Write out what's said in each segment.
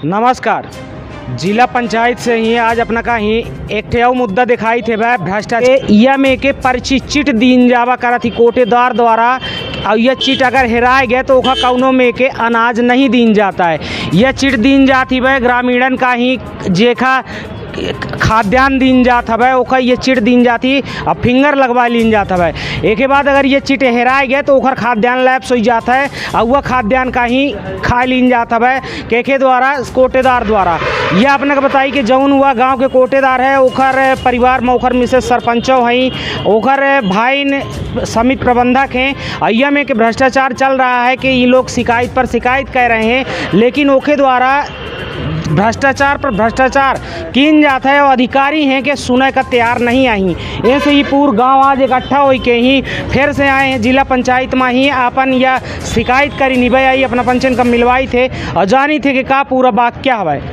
नमस्कार। जिला पंचायत से ही आज अपना का ही एक ठे मुद्दा दिखाई थे वह भ्रष्टाचार या में के पर्ची चिट दीन जावा करा थी कोटेदार द्वारा। और यह चिट अगर हेराए गए तो ओखा कौनों में के अनाज नहीं दीन जाता है। यह चिट दीन जाती वह ग्रामीणन का ही जेखा खाद्यान्न दीन जात हवे ओखा ये चिट दीन जाती और फिंगर लगवा लीन जात हवे। एक के बाद अगर ये चिट हेराए गए तो ओखर खाद्यान्न लैप्स हो जाता है और वह खाद्यान्न का ही खा लीन जात हवे के द्वारा कोटेदार द्वारा। यह अपने को बताई कि जौन हुआ गांव के कोटेदार है ओखर परिवार में ओखर मिसेस सरपंचों हैं ओखर भाई समिति प्रबंधक हैं। अय्या में कि भ्रष्टाचार चल रहा है कि ये लोग शिकायत पर शिकायत कर रहे हैं, लेकिन ओके द्वारा भ्रष्टाचार पर भ्रष्टाचार किन जाता है और अधिकारी हैं कि सुने का तैयार नहीं आई। ऐसे ही पूरा गांव आज इकट्ठा हो के ही फिर से आए हैं जिला पंचायत में ही अपन या शिकायत करी निभाई आई अपना पंचन का मिलवाई थे और जानी थे कि का पूरा बात क्या हवा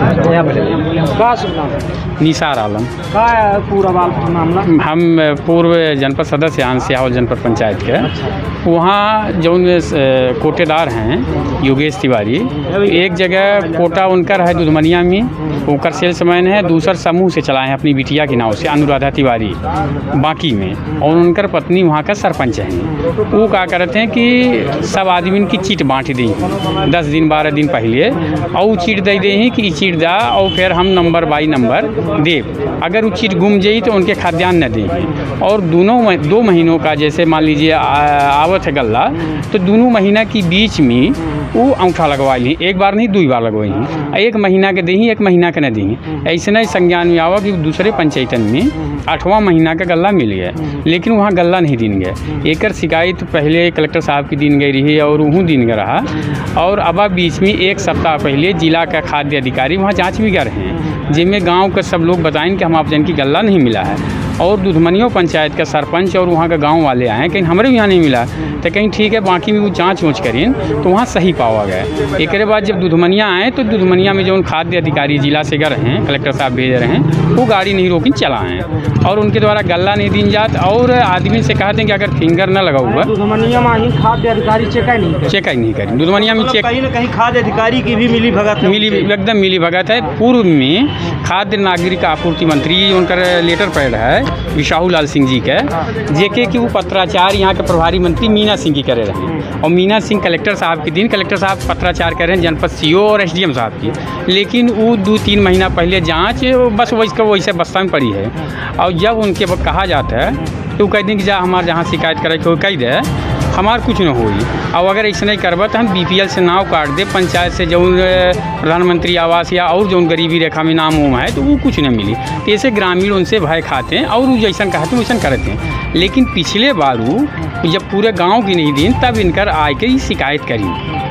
का सुनना निसार आलम का पूरा मामला। हम पूर्व जनपद सदस्य हैं सियावल जनपद पंचायत के। वहाँ जो कोटेदार हैं योगेश तिवारी, एक जगह कोटा उनकर है दुधमनिया में, उनकर सेल्समैन है, दूसर समूह से चलाए हैं अपनी बिटिया के नाव से अनुराधा तिवारी बाकी में, और उनकर पत्नी वहाँ का सरपंच हैं। वो क्या करते हैं कि सब आदमी की चीट बांट दी 10 दिन 12 दिन पहले, और चीट दे दी कि चीट दा और फिर हम नंबर बाई नंबर दे। अगर वो चीट गुम जाई तो उनके खाद्यान्न न दें। और दोनों 2 महीनों का जैसे मान लीजिए आवत है गल्ला, तो दोनों महीना के बीच में वो अंगूठा लगवा ली, एक बार नहीं 2 बार लगवाई हैं। 1 महीना के दी 1 महीना के न दी। ऐसे नहीं संज्ञान में आवा कि दूसरे पंचायतन में 8वां महीना का गल्ला मिल गया, लेकिन वहाँ गल्ला नहीं दिन गया। एक शिकायत पहले कलेक्टर साहब की दिन गई रही और वह दिन गया रहा। और अब बीच में 1 सप्ताह पहले जिला का खाद्य अधिकारी वहाँ जाँच भी कर रहे हैं, जिनमें गाँव के सब लोग बताएं कि हम आप जन की गल्ला नहीं मिला है। और दुधमनिया पंचायत का सरपंच और वहाँ का गांव वाले आए, कहीं हमारे यहाँ नहीं मिला तो कहीं ठीक है बाकी में वो जाँच वूँच करें तो वहाँ सही पावा गया। एक बाद जब दुधमनिया आए तो दुधमनिया में जो खाद्य अधिकारी जिला से गए हैं, कलेक्टर साहब भेज रहे हैं, वो गाड़ी नहीं रोकी चलाएँ और उनके द्वारा गल्ला नहीं दी जात। और आदमी से कहते हैं कि अगर फिंगर न लगा हुआ दुधमनिया में ही खाद्य अधिकारी चेक नहीं करें। दुधमनिया में चेक कहीं न कहीं खाद्य अधिकारी की भी मिली एकदम मिली भगत है। पूर्व में खाद्य नागरिक आपूर्ति मंत्री उनका लेटर पैड है विशाहू लाल सिंह जी के, जेके कि वो पत्राचार यहाँ के प्रभारी मंत्री मीना सिंह की करे रहे। और मीना सिंह कलेक्टर साहब के दिन कलेक्टर साहब पत्राचार कर रहे हैं जनपद सीओ और SDM साहब की, लेकिन वो 2-3 महीना पहले जांच बस वैसे बस्ता में पड़ी है। और जब उनके कहा जाता है तो कह दें कि जा हमारे जहाँ शिकायत करे को कह दे हमार कुछ न होई। और अगर ऐसा नहीं करबा तो हम BPL से नाव काट दे, पंचायत से जो प्रधानमंत्री आवास या और जो गरीबी रेखा में नाम है तो वो कुछ न मिली। तो ऐसे ग्रामीण उनसे भय खाते हैं और वो जैसा कहते हैं वैसा करते हैं। लेकिन पिछले बार वो जब पूरे गांव की नहीं दिन तब इनकर आए के शिकायत करी,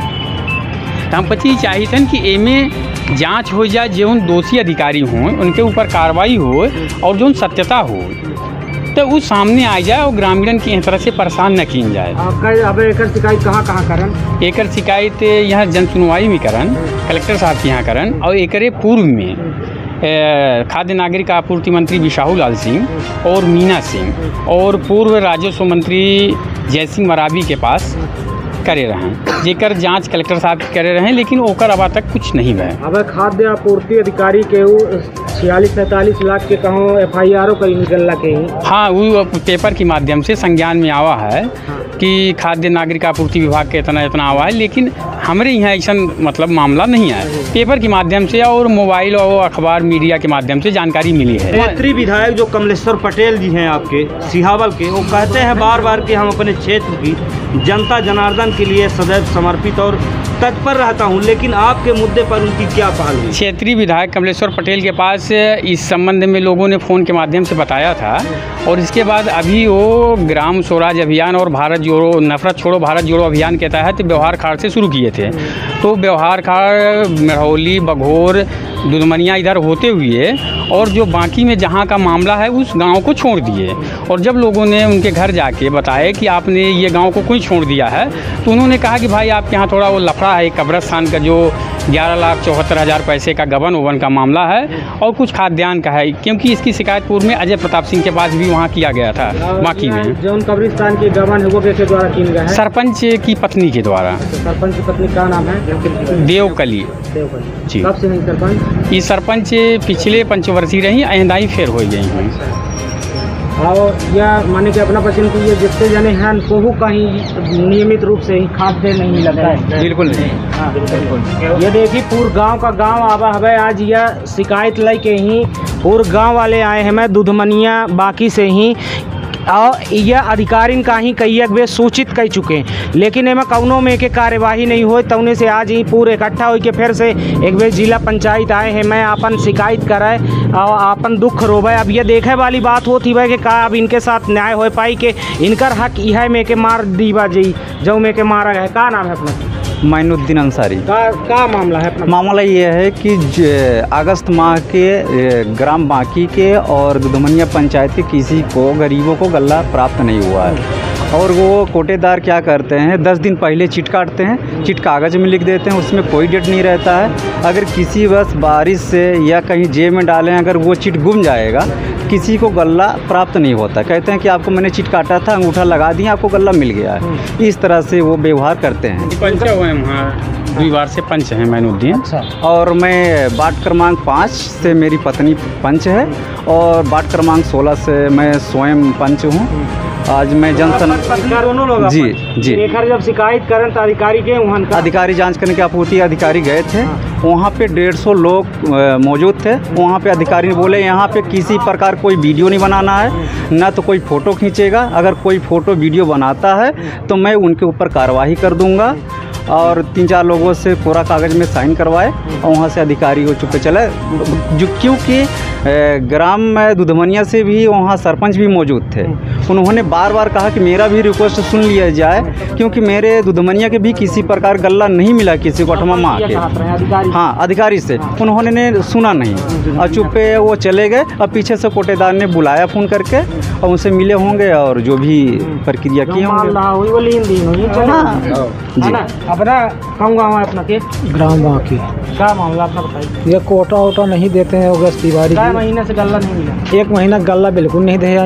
तो हम पति चाहिए थे कि एमे जाँच हो जाए, जो दोषी अधिकारी हों उनके ऊपर कार्रवाई हो और जो सत्यता हो तो वो सामने आ जाए और ग्रामीण की तरह से परेशान न की जाए। अब एक शिकायत कहाँ करन? एक शिकायत यहाँ जन सुनवाई में करन, कलेक्टर साहब के यहाँ करन। और एक पूर्व में खाद्य नागरिक आपूर्ति मंत्री विशाहू लाल सिंह और मीना सिंह और पूर्व राजस्व मंत्री जयसिंह मरावी के पास करे रहे, जेकर जांच कलेक्टर साहब करे रहे, लेकिन ओकर अब तक कुछ नहीं हुआ। अब खाद्य आपूर्ति अधिकारी के 46-47 लाख के कहूँ FIR करी निकलना के ही। हाँ, वो पेपर के माध्यम से संज्ञान में आवा है कि खाद्य नागरिक आपूर्ति विभाग के इतना आवा है, लेकिन हमारे यहाँ ऐसा मतलब मामला नहीं है। पेपर के माध्यम से और मोबाइल और अखबार मीडिया के माध्यम से जानकारी मिली है। क्षेत्रीय विधायक जो कमलेश्वर पटेल जी हैं आपके सिहावल के, वो कहते हैं बार कि हम अपने क्षेत्र की जनता जनार्दन के लिए सदैव समर्पित और तत्पर रहता हूं, लेकिन आपके मुद्दे पर उनकी क्या पहल हुई? क्षेत्रीय विधायक कमलेश्वर पटेल के पास इस संबंध में लोगों ने फ़ोन के माध्यम से बताया था, और इसके बाद अभी वो ग्राम स्वराज अभियान और भारत जोड़ो नफरत छोड़ो भारत जोड़ो अभियान के तहत व्यवहार खाड़ से शुरू किए थे। तो व्यवहार खाड़ मरहौली बघोर दुधमनिया इधर होते हुए और जो बाकी में जहाँ का मामला है उस गांव को छोड़ दिए। और जब लोगों ने उनके घर जाके बताया कि आपने ये गांव को क्यों छोड़ दिया है, तो उन्होंने कहा कि भाई आपके यहाँ थोड़ा वो लफड़ा मामला है, कब्रस्तान का जो 11,74,000 पैसे का गबन उबन का मामला है और कुछ खाद्यान्न का है, क्योंकि इसकी शिकायत पूर्व में अजय प्रताप सिंह के पास भी वहाँ किया गया था बाकी में। जो कब्रिस्तान की गबन है वो किसके द्वारा किया गया है? सरपंच की पत्नी के द्वारा। सरपंच की पत्नी का नाम है? देवकली जी। कब से नहीं सरपंच? ये सरपंच पिछले पंचवर्षीय रही, आइंदाई फेर हो गई हैं। और यह माने कि अपना पसंद की ये जितने जने हैं कोहू कहीं नियमित रूप से ही खाद्य नहीं मिलता है? बिल्कुल नहीं। हाँ बिल्कुल। ये देखिए पूरे गांव का गांव आवा हवे आज यह शिकायत लेके ही पूरे गांव वाले आए हैं। मैं दुधमनिया बाकी से ही और यह अधिकारीन का ही कई एक बेर सूचित कर चुके हैं, लेकिन एमें कौनों में के कार्यवाही नहीं हो तौने से आज ही पूरे इकट्ठा हो के फिर से एक बेर जिला पंचायत आए हैं। मैं अपन शिकायत करे और अपन दुख रोवे। अब ये देखे वाली बात होती है कि का अब इनके साथ न्याय हो पाई कि इनकर हक यह में के मार दीवा जी जो में के मारा गया। का नाम है अपना? माइनुद्दीन अंसारी। का मामला है अपना? मामला ये है कि अगस्त माह के ग्राम बाकी के और दुधमनिया पंचायत के किसी को गरीबों को गल्ला प्राप्त नहीं हुआ है और वो कोटेदार क्या करते हैं 10 दिन पहले चिट काटते हैं, चिट कागज़ में लिख देते हैं, उसमें कोई डेट नहीं रहता है। अगर किसी बस बारिश से या कहीं जेब में डालें अगर वो चिट गुम जाएगा किसी को गल्ला प्राप्त नहीं होता। कहते हैं कि आपको मैंने चिट काटा था, अंगूठा लगा दिया, आपको गल्ला मिल गया है। इस तरह से वो व्यवहार करते हैं। पंच हुए हैं वहाँ, द्विवार से पंच हैं माइनुद्दीन। और मैं वार्ड क्रमांक 5 से मेरी पत्नी पंच है और वार्ड क्रमांक 16 से मैं स्वयं पंच हूँ। आज मैं दोनों लोग जी जी जब शिकायत करें तो अधिकारी के वहाँ अधिकारी जांच करने के आपूर्ति अधिकारी गए थे। वहाँ पे 150 लोग मौजूद थे। वहाँ पे अधिकारी ने बोले यहाँ पे किसी प्रकार कोई वीडियो नहीं बनाना है, ना तो कोई फ़ोटो खींचेगा। अगर कोई फ़ोटो वीडियो बनाता है तो मैं उनके ऊपर कार्रवाई कर दूँगा। और 3-4 लोगों से कोरा कागज़ में साइन करवाए और वहाँ से अधिकारी वो चुपके चले। जो क्योंकि ग्राम में दुधमनिया से भी वहाँ सरपंच भी मौजूद थे। उन्होंने बार बार कहा कि मेरा भी रिक्वेस्ट सुन लिया जाए, क्योंकि मेरे दुधमनिया के भी किसी प्रकार गल्ला नहीं मिला किसी को 8वां माह के। हाँ अधिकारी से उन्होंने सुना नहीं और चुपे वो चले गए। और पीछे से कोटेदार ने बुलाया फ़ोन करके और उनसे मिले होंगे और जो भी प्रक्रिया की होंगे। हाँ जी। अपना कौन गाँव है अपना के? ग्राम बाकी। क्या मामला अपना बताइए। ये कोटा वोटा नहीं देते हैं अगस्त तिवारी। महीने से गल्ला नहीं मिला? 1 महीना गल्ला बिल्कुल नहीं दे आई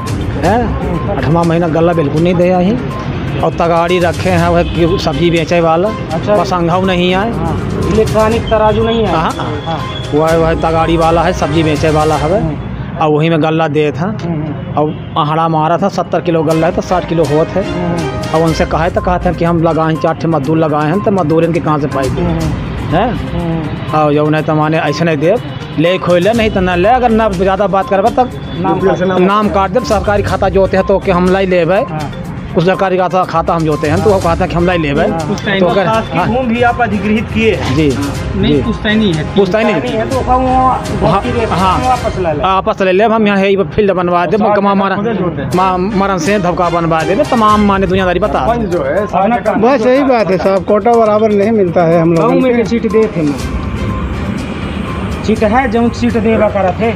है। 8वां महीना गल्ला बिल्कुल नहीं दे आई। और तगाड़ी रखे हैं वह सब्जी बेचे वाला। अच्छा। पसंगाऊ नहीं आए। इलेक्ट्रॉनिक तराजू नहीं है? हाँ वह तगाड़ी वाला है, सब्जी बेचे वाला है और वही में गल्ला दे था। और आहड़ा मारा था 70 किलो गल्ला है तो 60 किलो होत है। और उनसे कहा था कि हम लगाए 4 मजदूर लगाए हैं तो मजदूर इनके कहाँ से पाएंगे हैं। और जो नहीं तो माने ऐसे नहीं दे ले खोले नहीं तो न ले। अगर ना ज़्यादा बात करबा तब नाम काट दे। सरकारी खाता जो होते हैं तो कि हम लाई ले कुछ सरकारी खाता हम जोते हैं तो वो कहता है कि हम लाई ले तो अगर भी आप अधिग्रहित किए जी नहीं पुश्तैनी है, पुश्तैनी है तो हाँ आपस ले हम यहाँ फील्ड बनवा दे मरण से धबका बनवा दे तमाम माने दुनियादारी बता जो है। बस यही बात है साहब, कोटा बराबर नहीं मिलता है हम लोग में सीट दे थे सीट है जो सीट देवा करा थे।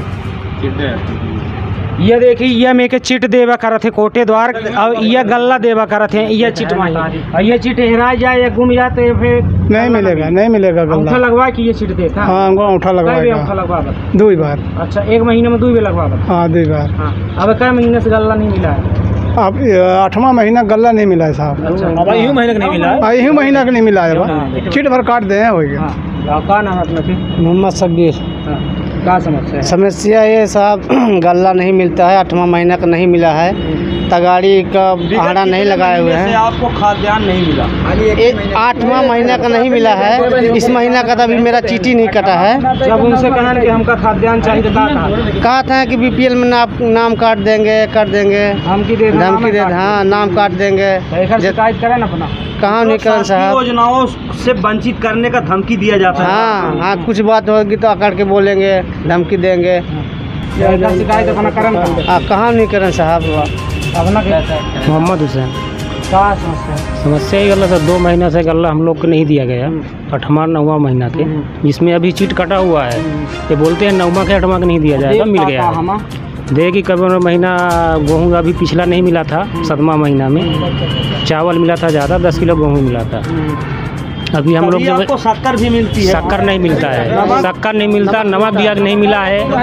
ये देखिए ये में के चिट देवा करा थे कोटे द्वार और ये गल्ला देवा करा थे। ये चिट माही और ये चिट हेरा जाए या गुम जाए तो फिर नहीं मिलेगा गल्ला। अंगूठा लगवा कि ये चिट देता? हाँ अंगूठा लगवा 2 बार। अच्छा 1 महीने में 2 बार लगवा? हाँ 2 बार। हाँ अब कई महीने से गल्ला नहीं मिला है? अब 8वां महीना गल्ला नहीं मिला है साहब। अच्छा अब यही महीने का नहीं मिला है? यही महीना का नहीं मिला है। चिट भर काट दे हो गया। क्या नाम है अपना? मोहम्मद शब्बीर। क्या समस्या है? समस्या ये साहब गल्ला नहीं मिलता है, 8वां महीना का नहीं मिला है, तगाड़ी का आहड़ा नहीं लगाए हुए हैं। आपको खाद्यान्न नहीं मिला? 8वां महीना का नहीं मिला है। इस महीना का तो अभी मेरा चीटी नहीं कटा है। जब उनसे कहा कि हमका खाद्यान्न चाहिए कहा था कि BPL में नाम काट देंगे धमकी दे हाँ नाम काट देंगे। शिकायत करें ना अपना। कहाँ नहीं करें साहब, योजनाओं से वंचित करने का धमकी दिया जाता है। हाँ कुछ बात होगी तो आकर के बोलेंगे, धमकी देंगे। शिकायत अपना करें कहाँ नहीं करें साहब। अपना मोहम्मद हुसैन। क्या समस्या ही गल्ला सर 2 महीना से गल्ला हम लोग को नहीं दिया गया। 8वां 9वां महीना के जिसमें अभी चीट कटा हुआ है। ये बोलते हैं 9वां के 8वां का नहीं दिया जाएगा, मिल गया है। देखिए कभी महीना गेहूँ अभी पिछला नहीं मिला था। 7वां महीना में चावल मिला था ज़्यादा, 10 किलो गेहूँ मिला था। अभी हम लोग कभी जब आपको शक्कर भी मिलती है? शक्कर नहीं मिलता है, शक्कर नहीं मिलता, नमक भी नहीं मिला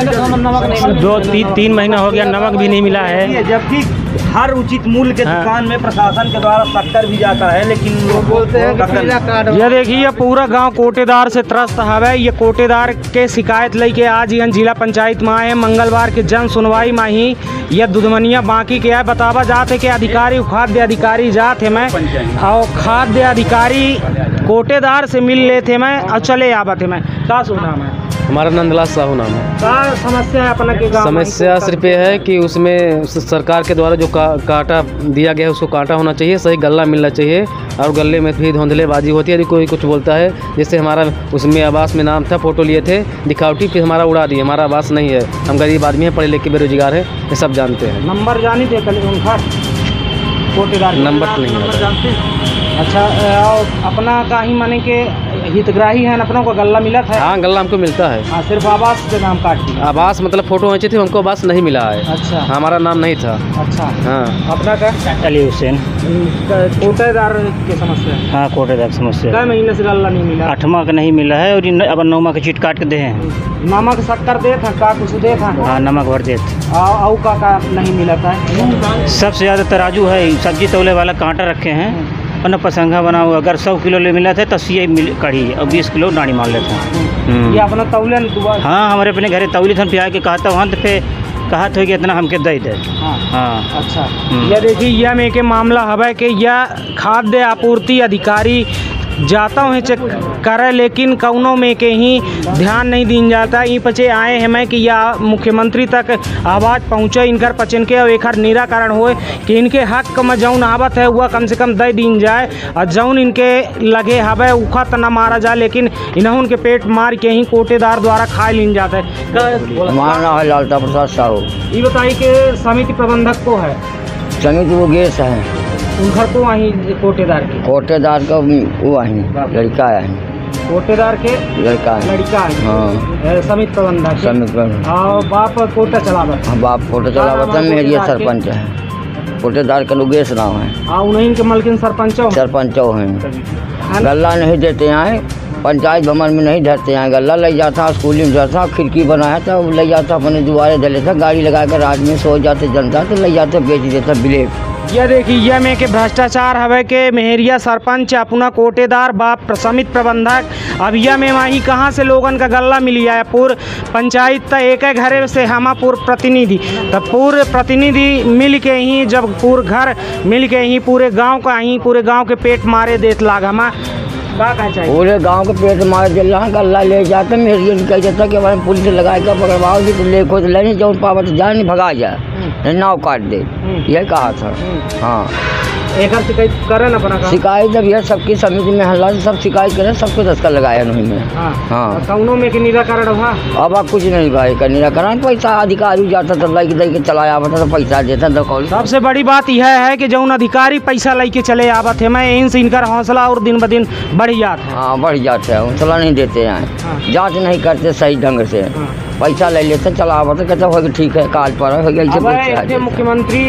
है, 2-3 महीना हो गया, नमक भी नहीं मिला है। जबकि हर उचित मूल्य के दुकान में प्रशासन के द्वारा शक्कर भी जाता है, लेकिन लोग बोलते हैं। ये देखिए पूरा गांव कोटेदार से त्रस्त है। ये कोटेदार के शिकायत लेके आज यहाँ जिला पंचायत में आए। मंगलवार के जन सुनवाई में ही यह दुधमनिया बाकी के है। बतावा जाते कि अधिकारी खाद्य अधिकारी जाते मैं और खाद्य अधिकारी कोटेदार से मिल लेते मैं और चले आवते मैं। क्या सुना मैं? हमारा नंदलाल साहू नाम है। क्या समस्या है अपना के गाँव? समस्या सिर्फ ये है कि उसमें सरकार के द्वारा जो कांटा दिया गया है उसको कांटा होना चाहिए, सही गल्ला मिलना चाहिए। और गले में भी धुंधलेबाजी होती है, यदि कोई कुछ बोलता है। जैसे हमारा उसमें आवास में नाम था, फ़ोटो लिए थे, दिखावटी, फिर हमारा उड़ा दिए। हमारा आवास नहीं है, हम गरीब आदमी हैं, पढ़े लिखे बेरोजगार हैं, ये सब जानते हैं। नंबर जानी थे कल उनका कोटेदार? नंबर तो नहीं है। अच्छा, अपना का ही माने के हितग्राही है, अपनों को गल्ला मिला था? हाँ, गल्ला हमको मिलता है। हाँ, सिर्फ आवास के नाम काट दिया। आवास मतलब फ़ोटो खींचे थे, हमको आवास नहीं मिला है। अच्छा, हमारा नाम नहीं था। अच्छा, हाँ। अपना का अली हुसैन। कोटेदार की समस्या है? हाँ, कोटेदार समस्या। कई महीने से गल्ला नहीं मिला? 8वां का नहीं मिला है और अब 9वां का चीट काट के दे हैं। नमक शक्कर दे था का कुछ दे था? हाँ, नमक भर दे। आउ का नहीं मिला था? सबसे ज़्यादा तराजू है, सब्जी तौले वाला कांटा रखे हैं और न पसंगा बना हुआ। अगर 100 किलो ले मिला था तो 80 कड़ी और 20 किलो डाणी मान लेता ये अपना तौलन? हाँ, हमारे अपने घरे तौली थन पिया के कहता वहाँ तो पे कहा था कि इतना हमके दे दे। हाँ। अच्छा, यह देखिए यह में के मामला है कि यह खाद्य आपूर्ति अधिकारी जाता हूँ चेक करे, लेकिन कौनों में के ही ध्यान नहीं दिन जाता। ई पचे आए हैं मैं कि यह मुख्यमंत्री तक आवाज़ पहुँचे इनकर पचन के और एक निराकरण हो कि इनके हक में जौन आवत है वह कम से कम दे दिन जाए और जौन इनके लगे हवे उखा तो न मारा जाए, लेकिन इन्हों उनके पेट मार के ही कोटेदार द्वारा खाए लीन जाता है। मारना है लालता प्रसाद साहू। ये बताइए कि समिति प्रबंधक को है? समिति वो गेस है उनका को वहीं कोटेदार के? कोटेदार का वो है, लड़का है। कोटेदार के लड़का है। लड़का है? हाँ। समिति प्रबंधक? समिति प्रबंधक। और बाप कोटा चलावत? हाँ, बाप कोटा चलावत है, मेरी सरपंच है। कोटेदार का लोगेश नाम है। हाँ, उन्हीं के मलकिन सरपंच हैं। गल्ला नहीं देते हैं, पंचायत भवन में नहीं धरते हैं। गल्ला ले जाता, स्कूल में जाता, खिड़की बनाया था, ले जाता अपने दुआरे धले था, गाड़ी लगा कर रात में सो जाते जनता तो ले जाते बेच देता ब्लेक। यह देखिए यह में के भ्रष्टाचार हवे के मेहरिया सरपंच अपना कोटेदार बाप समिति प्रबंधक। अब यह में वहीं कहाँ से लोगन का गल्ला मिली है? पूर्व पंचायत तो एक घरे से हम पूर्व प्रतिनिधि, तब पूर्व प्रतिनिधि मिल के ही जब पूरे घर मिल के ही पूरे गांव के पेट मारे देत लाग हम पूरे गांव के पेट मार दिल गल्ला ले जाते। मेहरिया कह जाता कि हमारे पुलिस लगा कर पकड़वाओ जी, तो लेखो तो लेने जो पावत जाए नहीं भगा जाए, नाव काट दे, यह कहा था। हाँ, एक शिकायत करें अपना शिकायत जब यह सबकी समिति में हल्ला सब शिकायत करें, सबको दस्खत लगाया नहीं में। हाँ, कौनों में के निराकरण हुआ? अब कुछ नहीं भाई का निराकरण, पैसा अधिकारी जाता था लाई दे के चलाया आवता तो पैसा देता दौड़। सबसे बड़ी बात यह है कि जौन अधिकारी पैसा लेके चले आवत है, मैं इनसे इनका हौसला और दिन ब दिन बढ़ जाता है। हाँ, बढ़ जाता है, हौसला नहीं देते हैं, जाँच नहीं करते सही ढंग से, पैसा ले लेते चला आवता कहते हो ठीक है काल पर हो गया। मुख्यमंत्री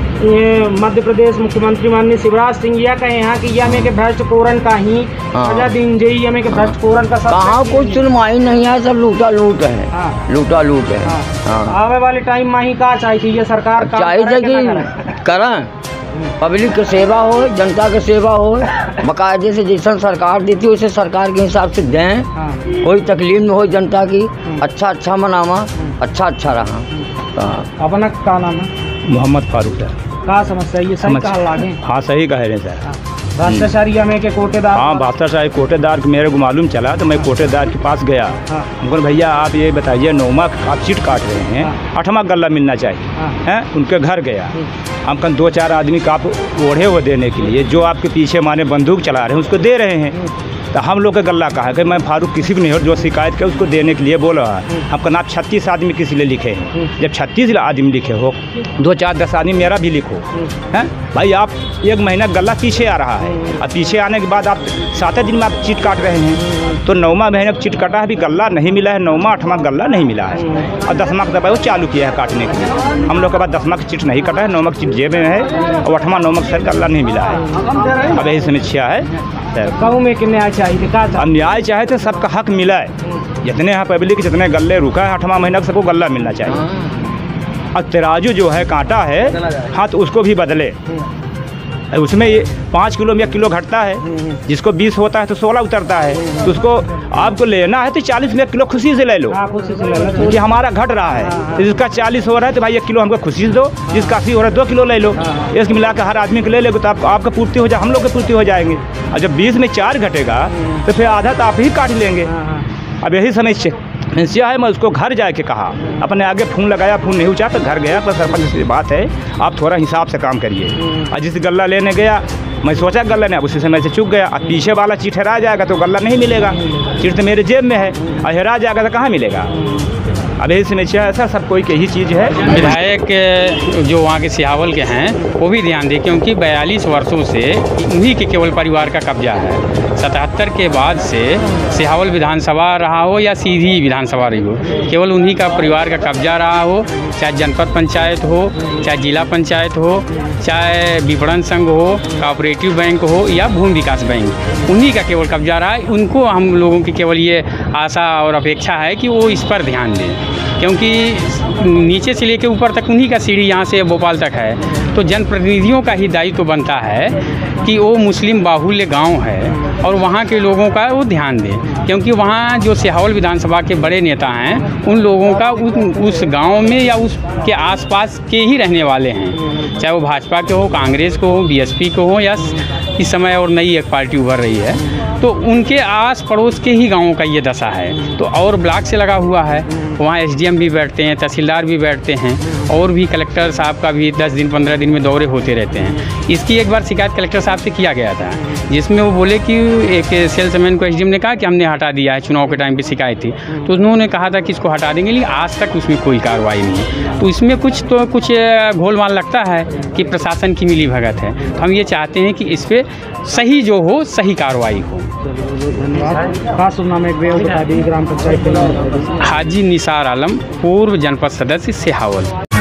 मध्य प्रदेश मुख्यमंत्री माननीय शिवराज सिंह यह कहे हैं कि यह में के भ्रष्टकोरण का ही सजा दिन यह में के भ्रष्टकोरण का कहाँ कुछ सुनवाई नहीं है, सब लूटा लूट है। लूटा लूट है। आने वाले टाइम में ही का चाहिए ये सरकार चाहिए कि करें, पब्लिक की सेवा हो, जनता की सेवा हो, बाकायदे से जैसा सरकार देती है उसे सरकार के हिसाब से दें। कोई तकलीफ में हो जनता की, अच्छा मनावा, अच्छा रहा। अपना क्या नाम है? मोहम्मद फारूक है। क्या समस्या ये सही कहा लागे? हाँ, सही कह रहे हैं सर। भ्रष्टाचारी में के कोटेदार? हाँ, भ्रष्टाचारी कोटेदार मेरे को मालूम चला तो मैं कोटेदार के पास गया। उनको भैया आप ये बताइए 9वां आप चीट काट रहे हैं, 8वां गल्ला मिलना चाहिए हैं। उनके घर गया, हम कल 2-4 आदमी का आप ओढ़े हुए देने के लिए, जो आपके पीछे माने बंदूक चला रहे हैं उसको दे रहे हैं। तो हम लोग का गल्ला कहा है कि मैं फारूक किसी को नहीं हो जो शिकायत कर उसको देने के लिए बोल रहा है। आपका नाम 36 आदमी किसी लिए लिखे हैं, जब 36 आदमी लिखे हो, 2-4-10 आदमी मेरा भी लिखो हैं भाई। आप 1 महीना गल्ला पीछे आ रहा है और पीछे आने के बाद आप 7 दिन में आप चीट काट रहे हैं, तो 9वां महीने चीट काटा है, अभी गल्ला नहीं मिला है। 9वां 8वां गल्ला नहीं मिला है और 10वां का दबाई वो चालू किया है काटने के लिए। हम लोग के बाद 10वां की चीट नहीं कटा है, 9वां की चीट जेब में है और 8वां 9वां का गल्ला नहीं मिला है। अब यही समस्या है। है। गाँव में कि न्याय चाहिए का अब न्याय चाहे तो सबका हक मिला है, जितने यहाँ पब्लिक जितने गल्ले रुका है 8वां महीना सबको गल्ला मिलना चाहिए। और तराजू जो है कांटा है हाँ तो उसको भी बदले, उसमें ये 5 किलो में 1 किलो घटता है, जिसको 20 होता है तो 16 उतरता है, तो उसको आपको लेना है तो 40 में 1 किलो खुशी से ले लो, क्योंकि हमारा घट रहा है। तो जिसका 40 हो रहा है तो भाई 1 किलो हमको खुशी से दो, जिसका 80 हो रहा है 2 किलो ले लो, इसके मिला कर हर आदमी को ले लेगे तो आपका पूर्ति हो जाए, हम लोग की पूर्ति हो जाएंगे। और जब 20 में 4 घटेगा तो फिर आधा तो आप ही काट लेंगे। अब यही समस्या है। मैं उसको घर जाके कहा, अपने आगे फ़ोन लगाया, फ़ोन नहीं उठा तो घर गया, पर सरपंच से बात है आप थोड़ा हिसाब से काम करिए। और जिस गल्ला लेने गया मैं सोचा गल्ला नहीं, अब उसी समय से चुक गया। अब पीछे वाला चीट हरा जाएगा तो गल्ला नहीं मिलेगा, चीट तो मेरे जेब में है, और हरा जाएगा तो कहाँ मिलेगा। अब यही समस्या है सर, सब कोई की ही चीज़ है। विधायक जो वहाँ के सिहावल के हैं वो भी ध्यान दें, क्योंकि 42 वर्षों से उन्हीं के केवल परिवार का कब्जा है। 77 के बाद से सिहावल विधानसभा रहा हो या सीधी विधानसभा रही हो, केवल उन्हीं का परिवार का कब्जा रहा हो, चाहे जनपद पंचायत हो, चाहे जिला पंचायत हो, चाहे विपणन संघ हो, कोऑपरेटिव बैंक हो या भूमि विकास बैंक, उन्हीं का केवल कब्जा रहा है। उनको हम लोगों की केवल ये आशा और अपेक्षा है कि वो इस पर ध्यान दें, क्योंकि नीचे से लेकर ऊपर तक उन्हीं का सीढ़ी यहाँ से भोपाल तक है। तो जनप्रतिनिधियों का ही दायित्व तो बनता है कि वो मुस्लिम बाहुल्य गांव है और वहाँ के लोगों का वो ध्यान दें, क्योंकि वहाँ जो सिहावल विधानसभा के बड़े नेता हैं उन लोगों का उस गांव में या उसके आसपास के ही रहने वाले हैं, चाहे वो भाजपा के हो, कांग्रेस को हो, बीएसपी को हो, या इस समय और नई एक पार्टी उभर रही है, तो उनके आस पड़ोस के ही गाँवों का ये दशा है। तो और ब्लॉक से लगा हुआ है, वहाँ एसडीएम भी बैठते हैं, तहसीलदार भी बैठते हैं, और भी कलेक्टर साहब का भी 10 दिन 15 दिन में दौरे होते रहते हैं। इसकी एक बार शिकायत कलेक्टर साहब से किया गया था, जिसमें वो बोले कि एक सेल्समैन को एसडीएम ने कहा कि हमने हटा दिया है, चुनाव के टाइम पे शिकायत थी, तो उन्होंने कहा था कि इसको हटा देंगे, लेकिन आज तक उसमें कोई कार्रवाई नहीं। तो इसमें कुछ घोलमाल लगता है कि प्रशासन की मिली भगत है। तो हम ये चाहते हैं कि इस पर सही जो हो सही कार्रवाई हो। ग्राम पंचायत हाजी निसार आलम, पूर्व जनपद सदस्य सिहावल।